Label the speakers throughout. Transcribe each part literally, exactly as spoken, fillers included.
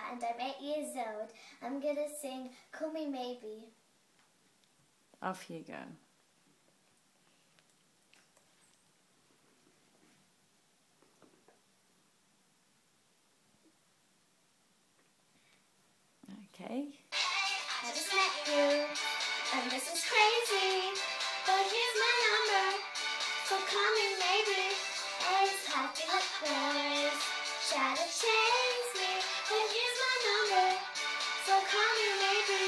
Speaker 1: and I'm eight years old. I'm gonna sing Call Me Maybe.
Speaker 2: Off you go. Okay.
Speaker 1: I just met you, and this is crazy, but here's my number, so call me maybe. It's hard to look boys, try to chase me, but here's my number, so call me maybe.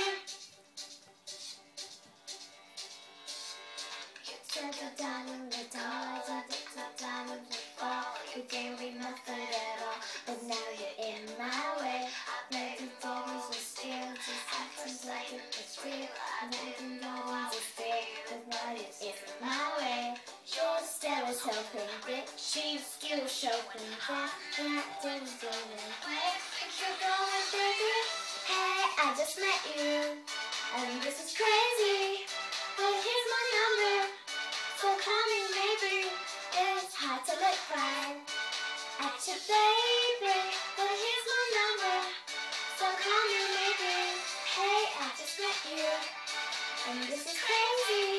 Speaker 1: You took a down in the doors, I took a down in the fall. You gave me nothing at all, but now you're in my way. I made the devils are still, just actions like it was real. And I can go on to stay, but now it isn't my way. Your stare was hoping that she's still showing that that didn't do it. Where think you're going, baby? Hey, I just met you, and this is crazy, but here's my number, so call me maybe. It's hard to look fine at your baby, but here's my number, so call me maybe. Hey, I just met you, and this is crazy.